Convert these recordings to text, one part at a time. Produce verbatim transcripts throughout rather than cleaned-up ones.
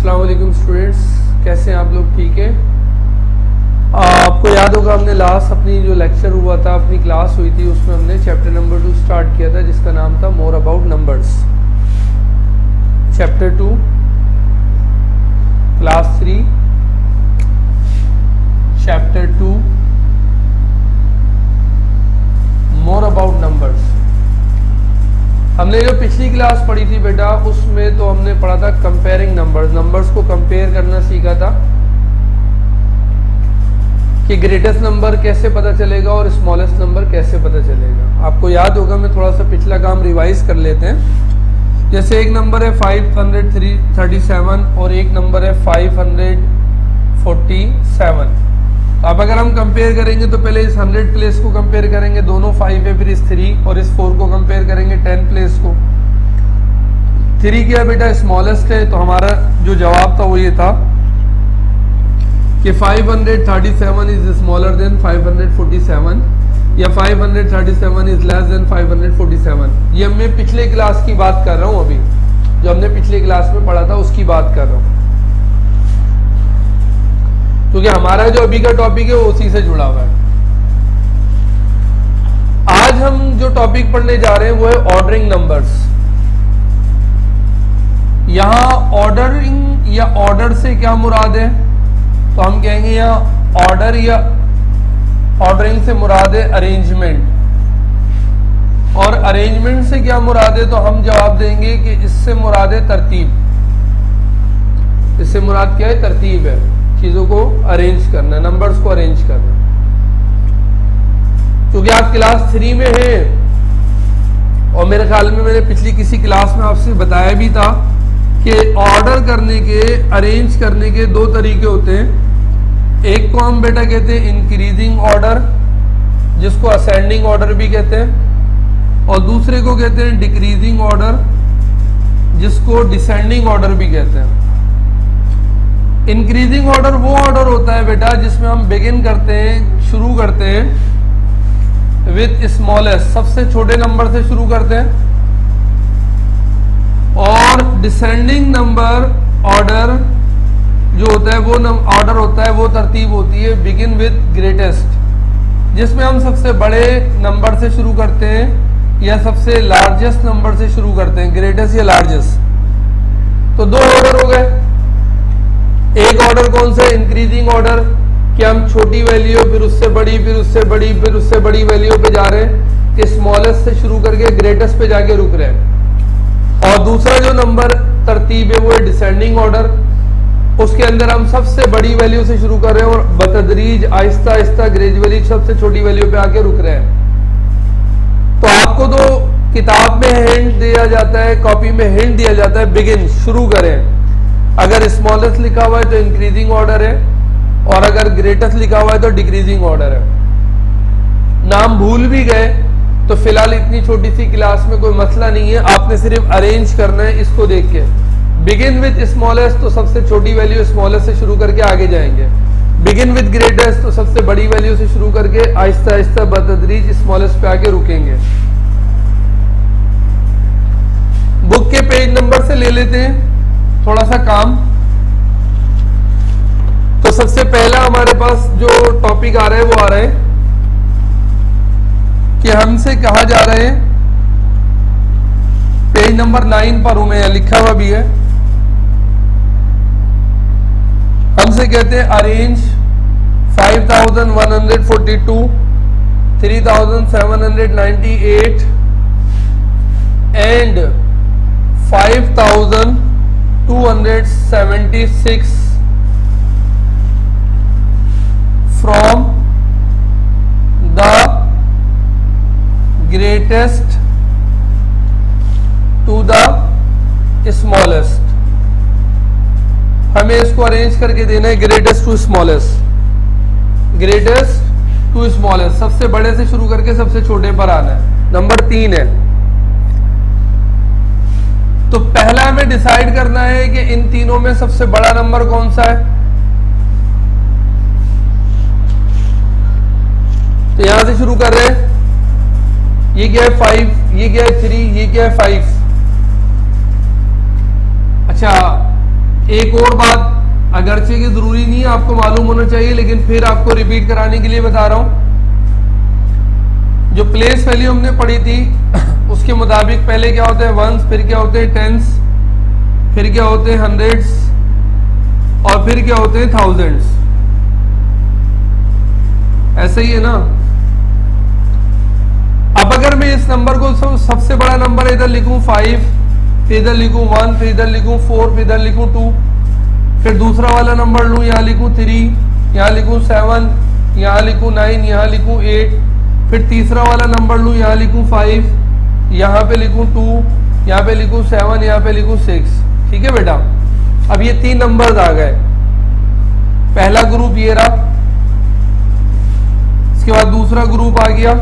अस्सलाम वालेकुम स्टूडेंट्स, कैसे हैं आप लोग? ठीक है। आपको याद होगा हमने लास्ट अपनी जो लेक्चर हुआ था, अपनी क्लास हुई थी, उसमें हमने चैप्टर नंबर टू स्टार्ट किया था जिसका नाम था more about numbers. Chapter two, class three, chapter two, more about numbers. हमने जो पिछली क्लास पढ़ी थी बेटा, उसमें तो हमने पढ़ा था कंपेयरिंग नंबर्स। नंबर्स को कंपेयर करना सीखा था कि ग्रेटेस्ट नंबर कैसे पता चलेगा और स्मॉलेस्ट नंबर कैसे पता चलेगा। आपको याद होगा, मैं थोड़ा सा पिछला काम रिवाइज कर लेते हैं। जैसे एक नंबर है फाइव हंड्रेड थर्टी सेवन और एक नंबर है फाइव हंड्रेड फोर्टी सेवन। अब अगर हम कंपेयर करेंगे तो पहले इस हंड्रेड प्लेस को कंपेयर करेंगे, दोनों फाइव है, फिर इस थ्री और इस फोर को कंपेयर करेंगे टेन प्लेस को। थ्री क्या बेटा स्मॉलेस्ट है, तो हमारा जो जवाब था वो ये था कि five hundred thirty seven is smaller than five hundred forty seven या five hundred thirty seven is less than five hundred forty seven. ये मैं पिछले क्लास की बात कर रहा हूँ, अभी जो हमने पिछले क्लास में पढ़ा था उसकी बात कर रहा हूँ, क्योंकि हमारा जो अभी का टॉपिक है वो उसी से जुड़ा हुआ है। आज हम जो टॉपिक पढ़ने जा रहे हैं वो है ऑर्डरिंग नंबर्स। यहां ऑर्डरिंग या ऑर्डर से क्या मुराद है, तो हम कहेंगे यहां ऑर्डर या ऑर्डरिंग से मुराद है अरेंजमेंट, और अरेंजमेंट से क्या मुराद है, तो हम जवाब देंगे कि इससे मुराद है तरतीब। इससे मुराद क्या है? तरतीब है, चीजों को अरेंज करना, नंबर्स को अरेंज करना। क्योंकि आप क्लास थ्री में हैं और मेरे ख्याल में मैंने पिछली किसी क्लास में आपसे बताया भी था कि ऑर्डर करने के, अरेंज करने के दो तरीके होते हैं। एक को हम बेटा कहते हैं इंक्रीजिंग ऑर्डर, जिसको असेंडिंग ऑर्डर भी कहते हैं, और दूसरे को कहते हैं डिक्रीजिंग ऑर्डर, जिसको डिसेंडिंग ऑर्डर भी कहते हैं। इंक्रीजिंग ऑर्डर वो ऑर्डर होता है बेटा जिसमें हम बिगिन करते हैं, शुरू करते हैं विथ स्मॉलेस्ट, सबसे छोटे नंबर से शुरू करते हैं, और डिसेंडिंग नंबर ऑर्डर जो होता है वो ऑर्डर होता है, वो तरतीब होती है बिगिन विथ ग्रेटेस्ट, जिसमें हम सबसे बड़े नंबर से शुरू करते हैं या सबसे लार्जेस्ट नंबर से शुरू करते हैं, ग्रेटेस्ट या लार्जेस्ट। तो दो ऑर्डर हो गए। एक ऑर्डर कौन सा? इंक्रीजिंग ऑर्डर, कि हम छोटी वैल्यू, फिर उससे बड़ी, फिर उससे बड़ी, फिर उससे बड़ी वैल्यू पे जा रहे हैं, कि स्मॉलेस्ट से शुरू करके ग्रेटेस्ट पे जाके रुक रहे हैं। और दूसरा जो नंबर तरतीब है वो है डिसेंडिंग ऑर्डर, उसके अंदर हम सबसे बड़ी वैल्यू से शुरू कर रहे हैं और बतदरीज आहिस्ता आहिस्ता ग्रेजुअली सबसे छोटी वैल्यू पे आके रुक रहे हैं। तो आपको तो किताब में हिंट दिया जाता है, कॉपी में हिंट दिया जाता है, बिगिन, शुरू करें। अगर स्मॉलेस्ट लिखा हुआ है तो इंक्रीजिंग ऑर्डर है, और अगर ग्रेटेस्ट लिखा हुआ है तो डिक्रीजिंग ऑर्डर है। नाम भूल भी गए तो फिलहाल इतनी छोटी सी क्लास में कोई मसला नहीं है, आपने सिर्फ अरेंज करना है इसको देख के। बिगिन विद स्मॉलेस्ट, तो सबसे छोटी वैल्यू स्मॉलेस्ट से शुरू करके आगे जाएंगे। बिगिन विद ग्रेटेस्ट, तो सबसे बड़ी वैल्यू से शुरू करके आहिस्ता आहिस्ता बतदरीज स्मॉलेस्ट पे आके रुकेंगे। बुक के पेज नंबर से ले लेते हैं थोड़ा सा काम। तो सबसे पहला हमारे पास जो टॉपिक आ रहा है वो आ रहा है कि हमसे कहा जा रहा है, पेज नंबर नाइन पर हूं मैं, लिखा हुआ भी है। हमसे कहते हैं arrange five thousand one hundred forty two, three thousand seven hundred ninety eight and five thousand two hundred seventy six from the greatest to the smallest। हमें इसको अरेंज करके देना है greatest to smallest, greatest to smallest, सबसे बड़े से शुरू करके सबसे छोटे पर आना है। नंबर तीन है। तो पहला हमें डिसाइड करना है कि इन तीनों में सबसे बड़ा नंबर कौन सा है। तो यहां से शुरू कर रहे हैं, ये क्या है फाइव, ये क्या है थ्री, ये क्या है फाइव। अच्छा एक और बात, अगरचे की जरूरी नहीं है आपको मालूम होना चाहिए, लेकिन फिर आपको रिपीट कराने के लिए बता रहा हूं। जो प्लेस वैल्यू हमने पढ़ी थी उसके मुताबिक पहले क्या होते हैं वंस, फिर क्या होते हैं टेंस, फिर क्या होते हैं हंड्रेड्स और फिर क्या होते हैं थाउजेंड्स। ऐसे ही है ना। अब अगर मैं इस नंबर को सब, सबसे बड़ा नंबर इधर लिखूं फाइव, फिर इधर लिखूं वन, फिर इधर लिखूं फोर, फिर इधर लिखूं टू, फिर दूसरा वाला नंबर लूं, यहां लिखूं थ्री, यहां लिखूं सेवन, यहां लिखूं नाइन, यहां लिखूं एट, फिर तीसरा वाला नंबर लूं, यहां लिखूं फाइव, यहां पे लिखूं टू, यहां पे लिखूं सेवन, यहां पे लिखूं सिक्स। ठीक है बेटा। अब ये तीन नंबर्स आ गए। पहला ग्रुप ये रहा, इसके बाद दूसरा ग्रुप आ गया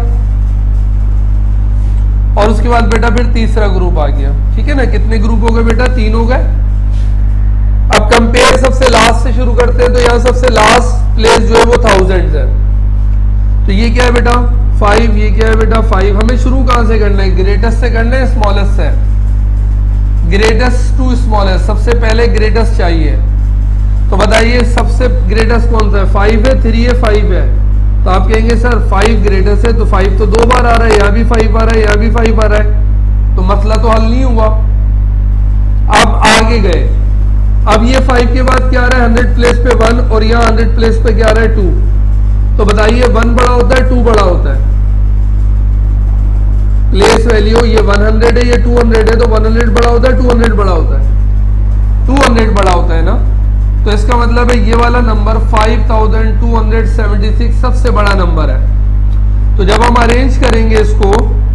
और उसके बाद बेटा फिर तीसरा ग्रुप आ गया। ठीक है ना। कितने ग्रुप हो गए बेटा? तीन हो गए। अब कंपेयर सबसे लास्ट से शुरू करते हैं, तो यहां सबसे लास्ट प्लेस जो है वो थाउजेंड्स है। तो ये क्या है बेटा? फाइव। ये क्या है बेटा? फाइव। हमें शुरू कहां से करना है? ग्रेटेस्ट से करना है, स्मॉलेस्ट से? Greatest to smallest. सबसे पहले ग्रेटेस्ट चाहिए। तो बताइए सबसे ग्रेटेस्ट कौन सा है? फाइव है, थ्री है, फाइव है। तो आप कहेंगे सर फाइव ग्रेटेस्ट है, तो फाइव तो दो बार आ रहा है, यहां भी फाइव आ रहा है, यहां भी फाइव आ रहा है, तो मसला तो हल नहीं हुआ। अब आगे गए। अब ये फाइव के बाद क्या आ रहा है? हंड्रेड प्लेस पे वन और यहाँ हंड्रेड प्लेस पे क्या आ रहा है? टू। तो बताइए वन बड़ा होता है, टू बड़ा होता है? प्लेस वैल्यू ये वन हंड्रेड है, ये टू हंड्रेड है, तो वन हंड्रेड बड़ा होता है, टू हंड्रेड बड़ा होता है? टू हंड्रेड बड़ा होता है ना। तो इसका मतलब है ये वाला number five thousand two hundred seventy six सबसे बड़ा नंबर है। तो जब हम अरेंज करेंगे इसको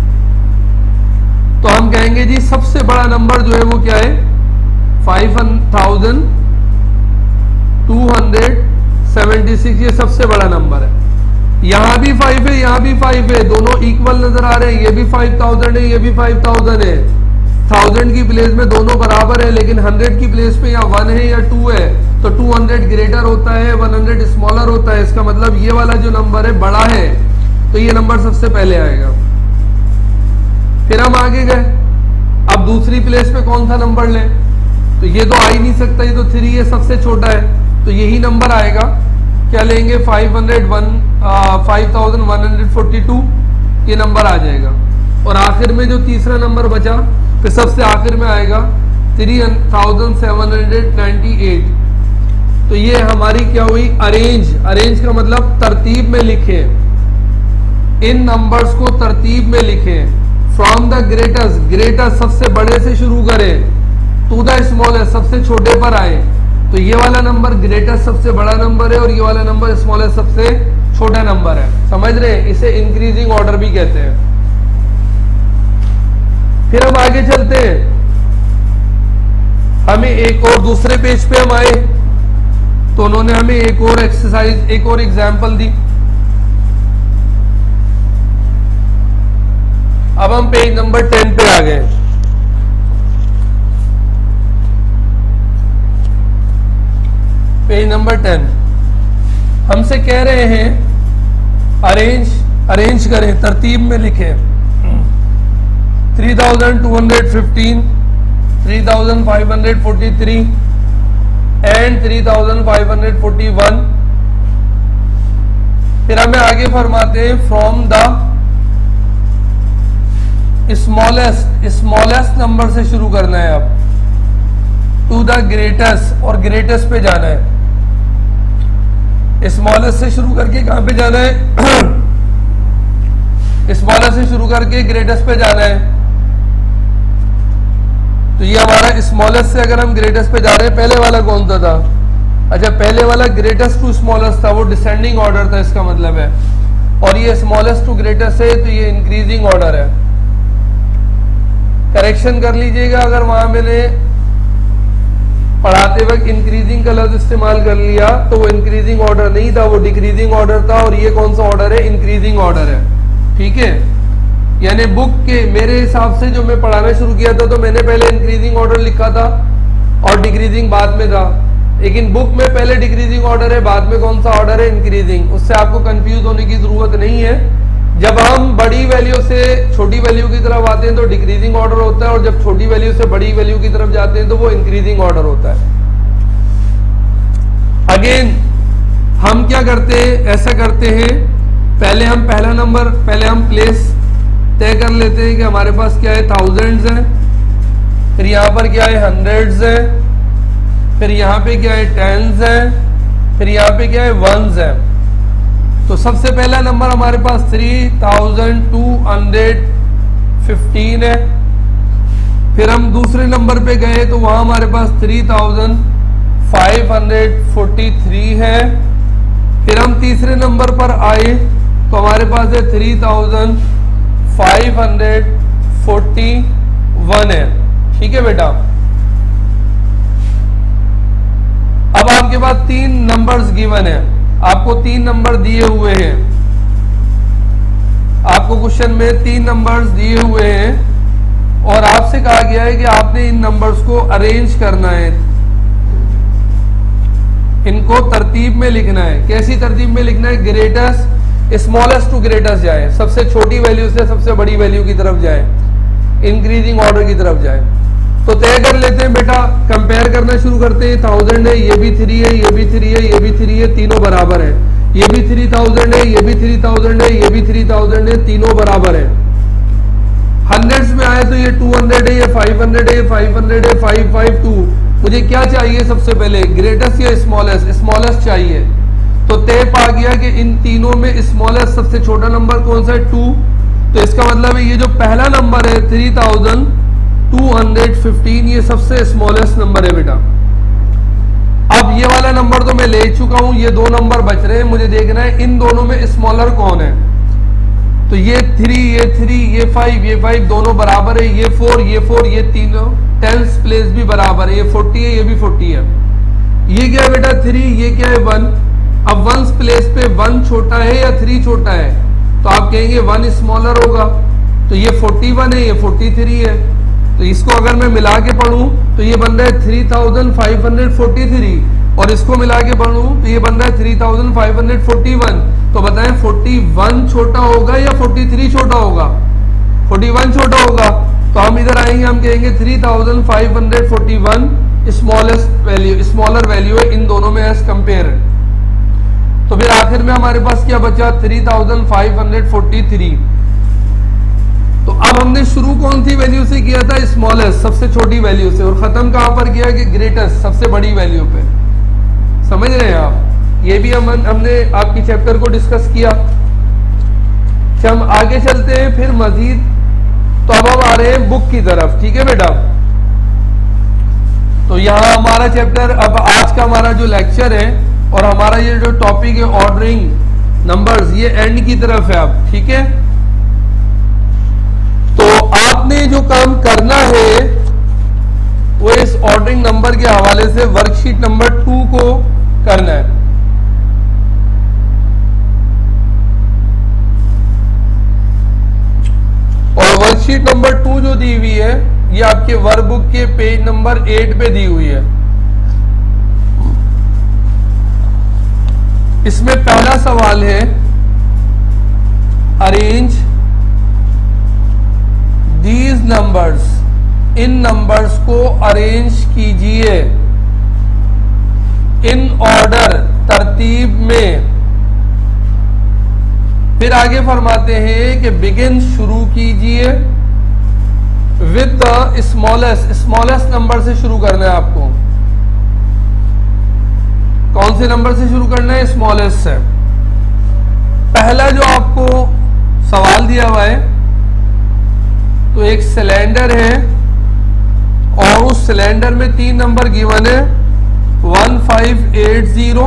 तो हम कहेंगे जी सबसे बड़ा नंबर जो है वो क्या है? Five thousand two hundred seventy six ये सबसे बड़ा नंबर है। यहां भी फाइव है, यहां भी फाइव है, दोनों इक्वल नजर आ रहे हैं। ये भी फाइव थाउजेंड है, ये भी फाइव थाउजेंड है। थाउजेंड की प्लेस में दोनों बराबर है, लेकिन हंड्रेड की प्लेस पे या वन है या टू है, तो टू हंड्रेड ग्रेटर होता है, वन हंड्रेड स्मॉलर होता है। इसका मतलब ये वाला जो नंबर है बड़ा है, तो ये नंबर सबसे पहले आएगा। फिर हम आगे गए। अब दूसरी प्लेस पे कौन सा नंबर लें? तो ये तो आ ही नहीं सकता, ये तो थ्री है, सबसे छोटा है, तो यही नंबर आएगा। क्या लेंगे? Five hundred one five thousand one hundred forty two ये नंबर आ जाएगा। और आखिर में जो तीसरा नंबर बचा फिर सबसे आखिर में आएगा three thousand seven hundred ninety eight. तो ये हमारी क्या हुई? अरेंज। अरेंज का मतलब तरतीब में लिखे, इन नंबर्स को तरतीब में लिखे। फ्रॉम द ग्रेटेस्ट, ग्रेटेस्ट सबसे बड़े से शुरू करें, टू द स्मॉलेस्ट सबसे छोटे पर आए। तो ये वाला नंबर ग्रेटेस्ट सबसे बड़ा नंबर है और ये वाला नंबर स्मॉलेस्ट सबसे छोटा नंबर है। समझ रहे हैं? इसे इंक्रीजिंग ऑर्डर भी कहते हैं। फिर हम आगे चलते हैं। हमें एक और दूसरे पेज पे हम आए तो उन्होंने हमें एक और एक्सरसाइज, एक और एग्जाम्पल दी। अब हम पेज नंबर टेन पे आ गए। पेज नंबर टेन हमसे कह रहे हैं अरेंज, अरेंज करें, तरतीब में लिखें। Three thousand two hundred fifteen, three thousand five hundred forty three and three thousand five hundred forty one. फिर हमें आगे फरमाते हैं from the smallest, smallest number से शुरू करना है अब, टू द ग्रेटेस्ट, और ग्रेटेस्ट पे जाना है। स्मॉलेस्ट से शुरू करके कहां पे जाना है? स्मॉलेस्ट से शुरू करके ग्रेटेस्ट पे जाना है। तो ये हमारा स्मॉलेस्ट से अगर हम ग्रेटेस्ट पे जा रहे हैं, पहले वाला कौन सा था? अच्छा, पहले वाला ग्रेटेस्ट टू स्मॉलेस्ट था, वो डिसेंडिंग ऑर्डर था इसका मतलब है। और ये स्मॉलेस्ट टू ग्रेटेस्ट है, तो ये इंक्रीजिंग ऑर्डर है। करेक्शन कर लीजिएगा अगर वहां मैंने पढ़ाते वक्त इंक्रीजिंग का लफ्ज इस्तेमाल कर लिया तो वो इंक्रीजिंग ऑर्डर नहीं था, वो डिक्रीजिंग ऑर्डर था। और ये कौन सा ऑर्डर है? इंक्रीजिंग ऑर्डर है। ठीक है। यानी बुक के मेरे हिसाब से जो मैं पढ़ाना शुरू किया था तो मैंने पहले इंक्रीजिंग ऑर्डर लिखा था और डिक्रीजिंग बाद में था, लेकिन बुक में पहले डिक्रीजिंग ऑर्डर है, बाद में कौन सा ऑर्डर है? इंक्रीजिंग। उससे आपको कंफ्यूज होने की जरूरत नहीं है। जब हम बड़ी वैल्यू से छोटी वैल्यू की तरफ आते हैं तो डिक्रीजिंग ऑर्डर होता है, और जब छोटी वैल्यू से बड़ी वैल्यू की तरफ जाते हैं तो वो इंक्रीजिंग ऑर्डर होता है। क्या करते हैं, ऐसा करते हैं, पहले हम पहला नंबर पहले हम प्लेस तय कर लेते हैं कि हमारे पास क्या है, थाउजेंड्स है, फिर यहाँ पर क्या है, हंड्रेड्स है, फिर यहाँ पे क्या है, टेंस है, फिर यहाँ पे क्या है, वंस है। तो सबसे पहला नंबर हमारे पास three thousand two hundred fifteen है। फिर हम दूसरे नंबर पे गए तो वहां हमारे पास three thousand five hundred forty three है। फिर हम तीसरे नंबर पर आए तो हमारे पास है three thousand five hundred forty one है। ठीक है बेटा, अब आपके पास तीन नंबर्स गिवन है, आपको तीन नंबर दिए हुए हैं, आपको क्वेश्चन में तीन नंबर्स दिए हुए हैं और आपसे कहा गया है कि आपने इन नंबर्स को अरेंज करना है, इनको तरतीब में लिखना है। कैसी तरतीब में लिखना है, ग्रेटेस्ट स्मॉलेस्ट टू ग्रेटेस्ट जाए, सबसे छोटी वैल्यू से सबसे बड़ी वैल्यू की तरफ जाए, इंक्रीजिंग ऑर्डर की तरफ जाए। तो तय कर लेते हैं बेटा, कंपेयर करना शुरू करते हैं। थाउजेंड है, ये भी थ्री है, ये भी थ्री है, ये भी थ्री है, तीनों बराबर है। ये भी थ्री थाउजेंड है, ये भी थ्री थाउजेंड है, ये भी थ्री थाउजेंड है, तीनों बराबर है। हंड्रेड्स में आए तो ये टू हंड्रेड है, ये फाइव हंड्रेड है, ये फाइव हंड्रेड है, फाइव फाइव टू। मुझे क्या चाहिए सबसे पहले, ग्रेटेस्ट या स्मॉलेस्ट? स्मॉलेस्ट चाहिए। तो तय पा गया कि इन तीनों में स्मॉलेस्ट सबसे छोटा नंबर कौन सा है, टू। तो इसका मतलब है ये जो पहला नंबर है three thousand two hundred fifteen, ये सबसे स्मॉलेस्ट नंबर है बेटा। अब ये वाला नंबर तो मैं ले चुका हूं, ये दो नंबर बच रहे हैं, मुझे देखना है इन दोनों में स्मॉलर कौन है। तो ये थ्री, ये थ्री, ये फाइव, ये फाइव दोनों बराबर है, ये फोर, ये फोर, ये तीनों टेंस प्लेस भी बराबर है, ये फोर्टी है, ये भी फोर्टी है। ये क्या है बेटा, थ्री, ये क्या है, वन। अब वंस प्लेस पे वन छोटा है या थ्री छोटा है, तो आप कहेंगे वन स्मॉलर होगा। तो ये फोर्टी वन है, ये फोर्टी थ्री है। तो इसको अगर मैं मिला के पढ़ूं तो ये बन रहा है three thousand five hundred forty three, और इसको मिला के पढ़ूं तो ये बन रहा है three thousand five hundred forty one. तो बताएं फोर्टी वन छोटा होगा या फोर्टी थ्री छोटा होगा? फोर्टी वन छोटा होगा। तो हम इधर आएंगे, हम कहेंगे three thousand five hundred forty one smallest value, smaller value है इन दोनों में एज कंपेयर। तो फिर आखिर में हमारे पास क्या बचा, three thousand five hundred forty three. तो अब हमने शुरू कौन सी वैल्यू से किया था, स्मॉलेस्ट सबसे छोटी वैल्यू से, और खत्म कहां पर किया कि ग्रेटेस्ट सबसे बड़ी वैल्यू पे। समझ रहे हैं आप? ये भी हम हमने आपकी चैप्टर को डिस्कस किया। हम आगे चलते हैं फिर मजीद। तो अब हम आ रहे हैं बुक की तरफ। ठीक है बेटा, तो यहाँ हमारा चैप्टर, अब आज का हमारा जो लेक्चर है और हमारा ये जो टॉपिक है ऑर्डरिंग नंबर्स, ये एंड की तरफ है अब। ठीक है, तो आपने जो काम करना है वो इस ऑर्डरिंग नंबर के हवाले से वर्कशीट नंबर टू को करना है। और वर्कशीट नंबर टू जो दी हुई है ये आपके वर्कबुक के पेज नंबर एट पे दी हुई है। इसमें पहला सवाल है, अरेंज दीज नंबर्स, इन नंबर्स को अरेंज कीजिए इन ऑर्डर, तरतीब में। फिर आगे फरमाते हैं कि बिगिन, शुरू कीजिए with the smallest, smallest number से शुरू करना है आपको। कौन से नंबर से शुरू करना है, स्मॉलेस्ट से। पहला जो आपको सवाल दिया हुआ है, तो एक सिलेंडर है और उस सिलेंडर में तीन नंबर गिवन है, one five eight zero,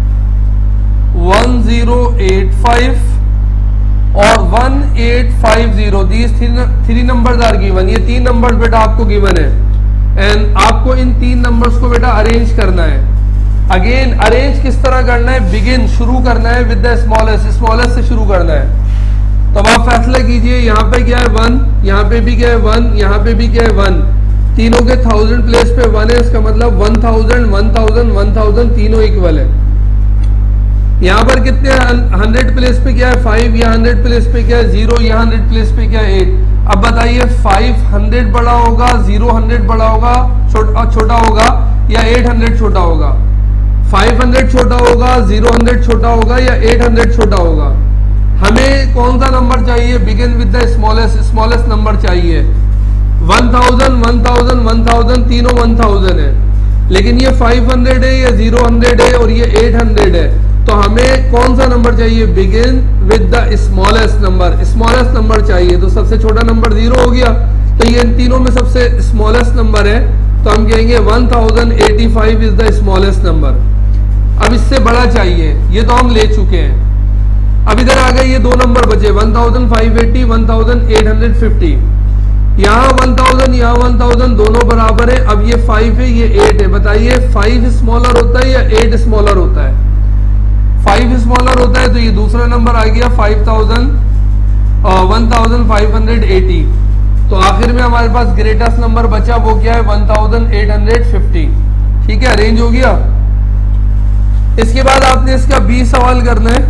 one zero eight five और one eight five zero. These three numbers are given. ये तीन नंबर्स बेटा आपको गिवन है एंड आपको इन तीन नंबर्स को बेटा अरेंज करना है। अगेन अरेंज किस तरह करना है, बिगिन, शुरू करना है विद द स्मॉलेस्ट, स्मॉलेस्ट से शुरू करना है। तब आप फैसला कीजिए, यहाँ पे क्या है वन, यहाँ पे भी क्या है वन, यहाँ पे भी क्या है वन। तीनों के थाउजेंड प्लेस पे वन है, इसका मतलब one thousand, one thousand, one thousand तीनों इक्वल है। यहाँ पर कितने, हंड्रेड प्लेस पे क्या है फाइव, यहाँ हंड्रेड प्लेस पे क्या है जीरो, यहाँ हंड्रेड प्लेस पे क्या है एट। अब बताइए फाइव हंड्रेड बड़ा होगा, जीरो हंड्रेड बड़ा होगा, छोटा छोटा होगा, या एट हंड्रेड छोटा होगा? फाइव हंड्रेड छोटा होगा, जीरो हंड्रेड छोटा होगा या एट हंड्रेड छोटा होगा? हमें कौन सा नंबर चाहिए? Begin with the smallest, smallest number चाहिए। One thousand, one thousand, one thousand, तीनों वन थाउजेंड है, लेकिन ये फाइव हंड्रेड है, ये जीरो हंड्रेड है और ये एट हंड्रेड है। तो हमें कौन सा नंबर चाहिए? Begin with the smallest number, smallest number चाहिए। तो सबसे छोटा नंबर जीरो हो गया, तो ये इन तीनों में सबसे स्मॉलेस्ट नंबर है, तो हम कहेंगे one thousand eighty five is the smallest number. अब इससे बड़ा चाहिए, ये तो हम ले चुके हैं। अब इधर आ गए ये दो नंबर बचे, one thousand five eighty, one thousand eight hundred fifty. यहाँ वन थाउजेंड, यहाँ वन थाउजेंड, दोनों बराबर है। अब ये फाइव है, ये एट है। बताइए फाइव स्मॉलर होता है या एट स्मॉलर होता है? फाइव स्मॉलर होता है, तो ये दूसरा नंबर आ गया five thousand, one thousand five hundred eighty. तो आखिर में हमारे पास ग्रेटेस्ट नंबर बचा, वो क्या है? One thousand eight hundred fifty. ठीक है, अरेंज हो गया। इसके बाद आपने इसका बी सवाल करना है।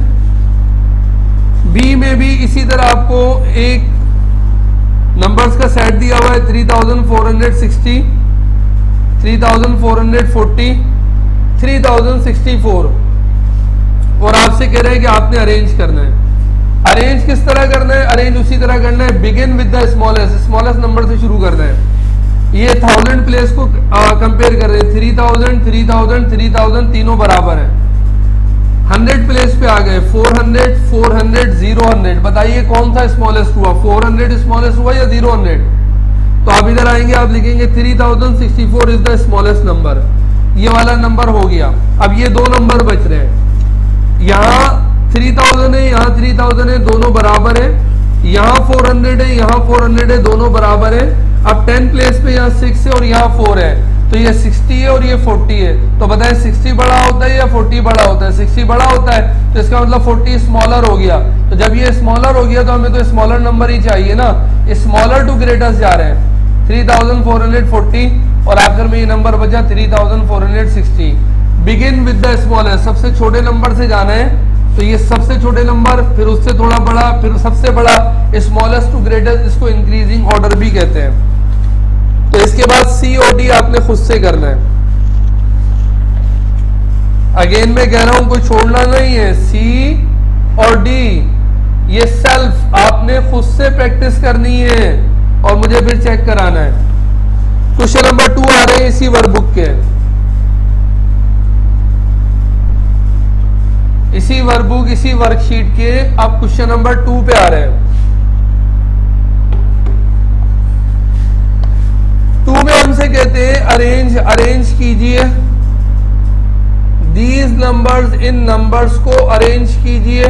बी में भी इसी तरह आपको एक नंबर्स का सेट दिया हुआ है, three thousand four hundred sixty, three thousand four hundred forty, three thousand sixty four, और आपसे कह रहे हैं कि आपने अरेंज करना है। अरेंज किस तरह करना है? अरेंज उसी तरह करना है, begin with the smallest, smallest number से शुरू करना है। ये थाउजेंड प्लेस को कंपेयर कर रहे हैं, three thousand, three thousand, three thousand, तीनों बराबर है। हंड्रेड प्लेस पे आ गए, four hundred, four hundred, zero hundred. बताइए कौन सा स्मॉलेस्ट हुआ? फोर हंड्रेड स्मॉलेस्ट हुआ या जीरो हंड्रेड? तो आप इधर आएंगे, आप लिखेंगे three thousand sixty four is the smallest number. ये वाला नंबर हो गया। अब ये दो नंबर बच रहे हैं, यहाँ थ्री थाउजेंड है, यहाँ थ्री थाउजेंड है, दोनों बराबर है। यहाँ फोर हंड्रेड है, यहाँ फोर हंड्रेड है, दोनों बराबर है। अब टेन प्लेस पे यहाँ सिक्स है और यहाँ फोर है, तो ये सिक्सटी है और ये फोर्टी है। तो बताएं सिक्सटी बड़ा होता है या फोर्टी बड़ा होता है? सिक्सटी बड़ा होता है, तो इसका मतलब फोर्टी स्मॉलर हो गया। तो जब ये स्मॉलर हो गया तो हमें तो स्मॉलर नंबर ही चाहिए ना, स्मॉलर टू ग्रेटेस्ट जा रहे हैं, three thousand four hundred forty, और आखिर में ये नंबर बचा three thousand four hundred sixty. Begin with the smallest, सबसे छोटे नंबर से जाना है, तो ये सबसे छोटे नंबर, फिर उससे थोड़ा बड़ा, फिर सबसे बड़ा, स्मॉलेस्ट टू ग्रेटेस्ट, इसको इंक्रीजिंग ऑर्डर भी कहते हैं। तो इसके बाद सी और डी आपने खुद से करना है। अगेन मैं कह रहा हूं कोई छोड़ना नहीं है, सी और डी ये सेल्फ आपने खुद से प्रैक्टिस करनी है और मुझे फिर चेक कराना है। क्वेश्चन नंबर टू आ रहे हैं इसी वर्कबुक के, इसी वर्कबुक इसी वर्कशीट के अब क्वेश्चन नंबर टू पे आ रहे हैं। टू में हमसे कहते हैं अरेंज अरेंज कीजिए दीज नंबर्स, इन नंबर्स को अरेंज कीजिए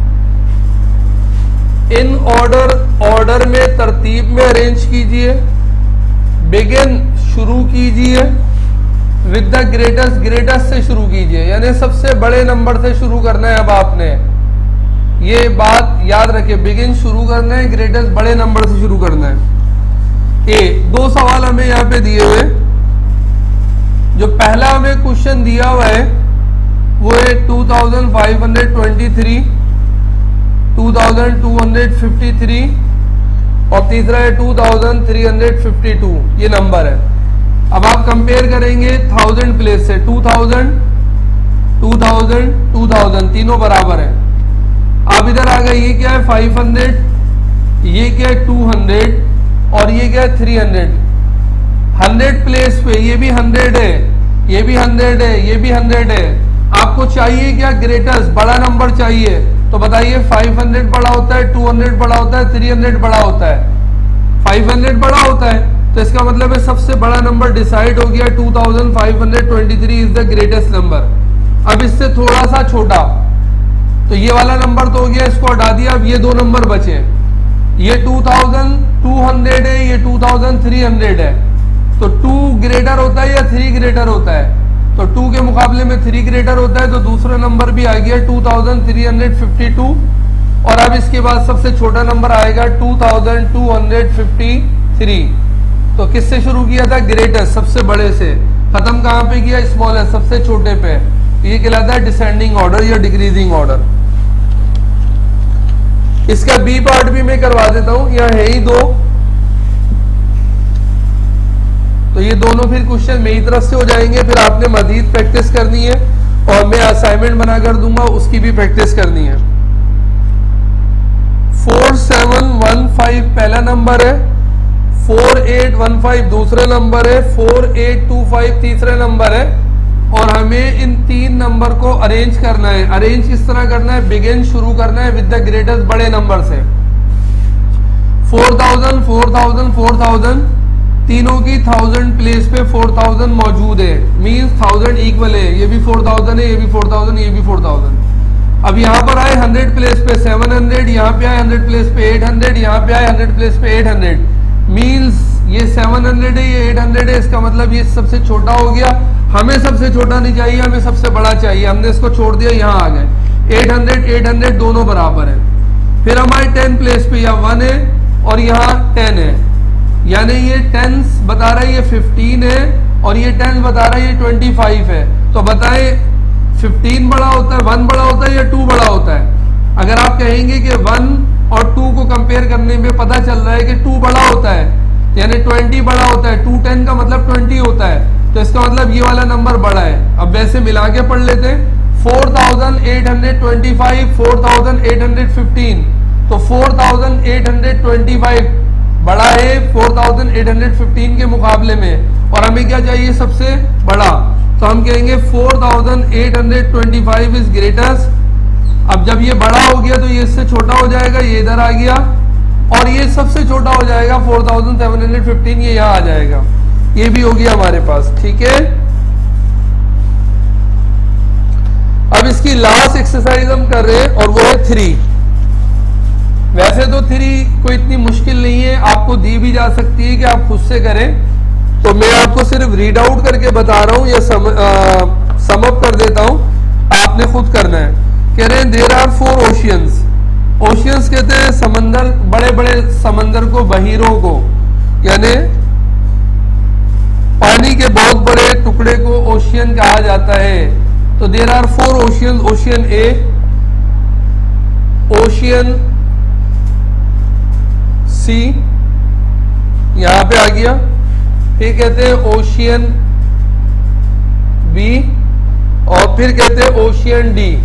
इन ऑर्डर, ऑर्डर में तरतीब में अरेंज कीजिए। बिगिन शुरू कीजिए विद द ग्रेटेस्ट, ग्रेटेस्ट से शुरू कीजिए, यानी सबसे बड़े नंबर से शुरू करना है। अब आपने ये बात याद रखिए, बिगिन शुरू करना है, ग्रेटेस्ट बड़े नंबर से शुरू करना है। ए दो सवाल हमें यहाँ पे दिए हुए, जो पहला हमें क्वेश्चन दिया हुआ है वो है two thousand five hundred twenty three, two thousand two hundred fifty three और तीसरा है two thousand three hundred fifty two, ये नंबर है। अब आप कंपेयर करेंगे थाउजेंड प्लेस से, two thousand, two thousand, two thousand, तीनों बराबर है। अब इधर आ गए, ये क्या है फाइव हंड्रेड, ये क्या है टू हंड्रेड और ये क्या है थ्री हंड्रेड। हंड्रेड प्लेस पे ये भी हंड्रेड है, ये भी हंड्रेड है, ये भी हंड्रेड है। आपको चाहिए क्या? ग्रेटेस्ट बड़ा नंबर चाहिए। तो बताइए फाइव हंड्रेड बड़ा होता है, टू हंड्रेड बड़ा होता है, थ्री हंड्रेड बड़ा होता है? फाइव हंड्रेड बड़ा होता है, तो इसका मतलब है सबसे बड़ा नंबर डिसाइड हो गया, two thousand five hundred twenty three is the greatest number. अब इससे थोड़ा सा छोटा, तो ये वाला नंबर तो हो गया, इसको हटा दिया। अब ये दो नंबर बचे, ये टू थाउजेंड टू हंड्रेड है, ये टू थाउजेंड थ्री हंड्रेड है। तो टू ग्रेटर होता है या थ्री ग्रेटर होता है? तो टू के मुकाबले में थ्री ग्रेटर होता है, तो दूसरा नंबर भी आ गया two thousand three hundred fifty two. और अब इसके बाद सबसे छोटा नंबर आएगा two thousand two hundred fifty three. तो किससे शुरू किया था? ग्रेटेस्ट, सबसे बड़े से। खत्म कहां पे किया? स्मॉलेस्ट, सबसे छोटे पे। ये कहलाता है डिसेंडिंग ऑर्डर या डिक्रीजिंग ऑर्डर। इसका बी पार्ट भी मैं करवा देता हूं, यहाँ है ही दो, तो ये दोनों फिर क्वेश्चन मेरी तरफ से हो जाएंगे, फिर आपने मजीद प्रैक्टिस करनी है। और मैं असाइनमेंट बनाकर दूंगा, उसकी भी प्रैक्टिस करनी है। फोर सेवन वन फाइव पहला नंबर है, फोर एट वन फाइव दूसरा नंबर है, फोर एट टू फाइव तीसरा नंबर है, और हमें इन तीन नंबर को अरेंज करना है। अरेंज किस तरह करना है? बिगिन शुरू करना है विद द ग्रेटेस्ट बड़े नंबर से। Four thousand four thousand four thousand तीनों की थाउजेंड प्लेस पे फोर थाउजेंड मौजूद है, मींस थाउजेंड इक्वल है। ये भी फोर थाउजेंड है, ये भी फोर थाउजेंड, ये भी फोर थाउजेंड। अब यहाँ पर आए हंड्रेड प्लेस पे सेवन हंड्रेड, यहाँ पे आए हंड्रेड प्लेस पे एट हंड्रेड, यहाँ पे आए हंड्रेड प्लेस पे एट हंड्रेड, मींस ये सेवन हंड्रेड है, ये एट हंड्रेड है। इसका मतलब ये सबसे छोटा हो गया। हमें सबसे छोटा नहीं चाहिए, हमें सबसे बड़ा चाहिए। हमने इसको छोड़ दिया, यहाँ आ गए। एट हंड्रेड एट हंड्रेड दोनों बराबर है। फिर हमारे टेन प्लेस पे यहाँ वन है और यहाँ टेन है, यानी ये टेंस बता रहा है ये फिफ्टीन है, और ये टेंस बता रहा है ये ट्वेंटी फाइव है। तो बताएं फिफ्टीन बड़ा होता है, वन बड़ा होता है या टू बड़ा होता है? अगर आप कहेंगे कि वन और टू को कंपेयर करने में पता चल रहा है कि टू बड़ा होता है, यानी ट्वेंटी बड़ा होता है, टू टेन का मतलब ट्वेंटी होता है, तो इसका मतलब ये वाला नंबर बड़ा है। अब वैसे मिला के पढ़ लेते हैं। Four thousand eight hundred twenty five, four thousand eight hundred fifteen, तो four thousand eight hundred twenty five बड़ा है four thousand eight hundred fifteen के मुकाबले में, और हमें क्या चाहिए? सबसे बड़ा। तो हम कहेंगे four thousand eight hundred twenty five is greatest. अब जब ये बड़ा हो गया तो ये इससे छोटा हो जाएगा, ये इधर आ गया, और ये सबसे छोटा हो जाएगा four thousand seven hundred fifteen, ये यहाँ आ जाएगा। ये भी हो गया हमारे पास, ठीक है। अब इसकी लास्ट एक्सरसाइज हम कर रहे हैं और वो है थ्री। वैसे तो थ्री कोई इतनी मुश्किल नहीं है, आपको दी भी जा सकती है कि आप खुद से करें, तो मैं आपको सिर्फ रीड आउट करके बता रहा हूं या सम, सम अप कर देता हूं, आपने खुद करना है। कह रहे हैं there are four oceans. Oceans कहते हैं समंदर, बड़े बड़े समंदर को, बहीरों को, यानी पानी के बहुत बड़े टुकड़े को ओशियन कहा जाता है। तो there are four ocean. Ocean A, ocean C, यहां पे आ गया। फिर कहते हैं ओशियन बी, और फिर कहते हैं ओशियन डी,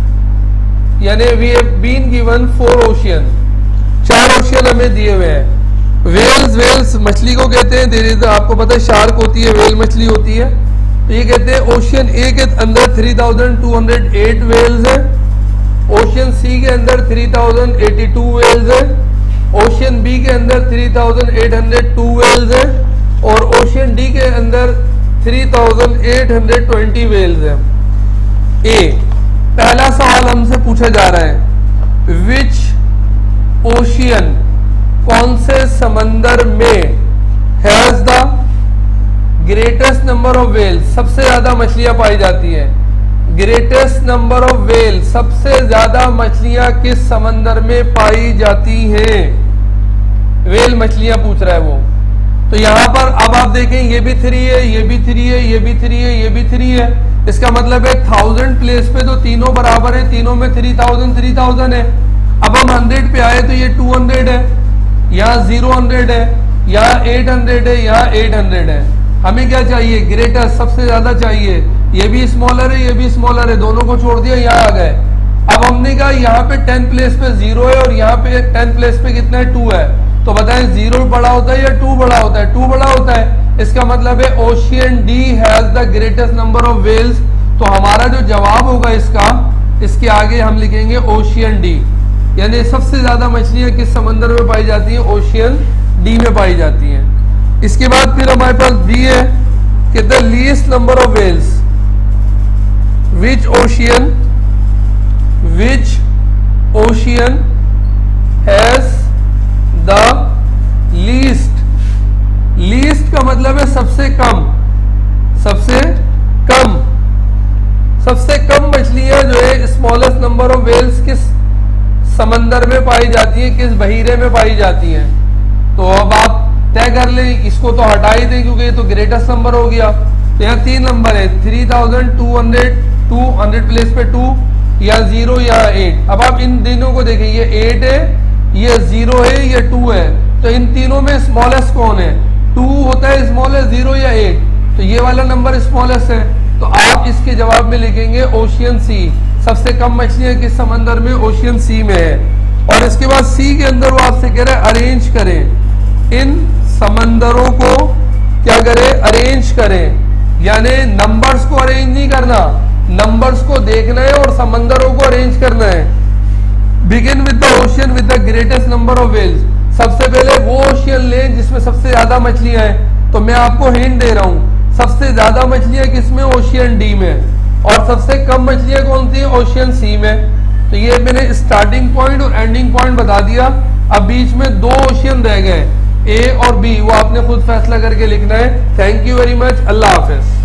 यानी we have been given four ocean. चार ओशियन हमें दिए हुए हैं। वेल्स, वेल्स मछली को कहते हैं। देर इज, आपको पता है शार्क होती है, वेल मछली होती है। तो ये कहते हैं ओशियन ए के अंदर three thousand two hundred eight whales है, ओशियन सी के अंदर three thousand eighty two whales है, ओशियन बी के अंदर three thousand eight hundred two whales है, और ओशियन डी के अंदर three thousand eight hundred twenty whales है। ए, पहला सवाल हमसे पूछा जा रहा है विच ओशियन, कौन से समंदर में has the greatest number of whales, सबसे ज्यादा मछलियां पाई जाती हैं। ग्रेटेस्ट नंबर ऑफ वेल, सबसे ज्यादा मछलियां किस समंदर में पाई जाती हैं? वेल मछलियां पूछ रहा है वो। तो यहां पर अब आप देखें, ये भी थ्री है, ये भी थ्री है, ये भी थ्री है, ये भी थ्री है। इसका मतलब है थाउजेंड प्लेस पे तो तीनों बराबर है, तीनों में थ्री थाउजेंड थ्री थाउजेंड है। अब हम हंड्रेड पे आए तो ये टू हंड्रेड है, यहाँ जीरो हंड्रेड है, यहाँ एट हंड्रेड है, यहाँ एट हंड्रेड है। हमें क्या चाहिए? ग्रेटेस्ट, सबसे ज्यादा चाहिए। ये भी स्मॉलर है, ये भी स्मॉलर है, दोनों को छोड़ दिया, यहाँ आ गए। अब हमने कहा यहाँ पे टेन प्लेस पे जीरो है और यहाँ पे टेन प्लेस पे कितना है? टू है। तो बताएं जीरो बड़ा होता है या टू बड़ा होता है? टू बड़ा होता है। इसका मतलब है ocean D has the greatest number of whales. तो हमारा जो जवाब होगा इसका, इसके आगे हम लिखेंगे ओशियन डी, यानी सबसे ज्यादा मछलियां किस समंदर में पाई जाती हैं? ओशियन डी में पाई जाती हैं। इसके बाद फिर हमारे पास डी है कि the least number of whales, which ocean which ocean has the least. Least का मतलब है सबसे कम, सबसे कम, सबसे कम मछलियां जो है स्मॉलेस्ट नंबर ऑफ वेल्स किस समंदर में पाई जाती है, किस बहीरे में पाई जाती हैं। तो अब आप तय कर लें, इसको तो हटा ही दें क्योंकि ये तो ग्रेटेस्ट नंबर हो गया। तो यहाँ तीन नंबर है, three thousand two hundred, two hundred place पे टू, या जीरो या एट। अब आप इन तीनों को देखें, ये एट है, ये जीरो है, ये टू है। तो इन तीनों में स्मॉलेस्ट कौन है? टू होता है स्मॉलेस्ट, जीरो या एट। तो ये वाला नंबर स्मॉलेस्ट है। तो आप इसके जवाब में लिखेंगे ओशियन सी। सबसे कम मछलियां किस समंदर में? ओशियन सी में है। और इसके बाद सी के अंदर वो आपसे कह रहे हैं अरेंज करें, इन समंदरों को क्या करें? अरेंज करें। यानी नंबर्स को अरेंज नहीं करना, नंबर्स को देखना है और समंदरों को अरेंज करना है। Begin with the ocean with the greatest number of whales. सबसे पहले वो ओशियन लें जिसमें सबसे ज्यादा मछलियां हैं। तो मैं आपको हिंट दे रहा हूं, सबसे ज्यादा मछलियां किसमें? ओशियन डी में। और सबसे कम मछलियां कौन सी? ओशियन सी में। तो ये मैंने स्टार्टिंग पॉइंट और एंडिंग पॉइंट बता दिया। अब बीच में दो ओशियन रह गए, ए और बी, वो आपने खुद फैसला करके लिखना है। थैंक यू वेरी मच, अल्लाह हाफिज।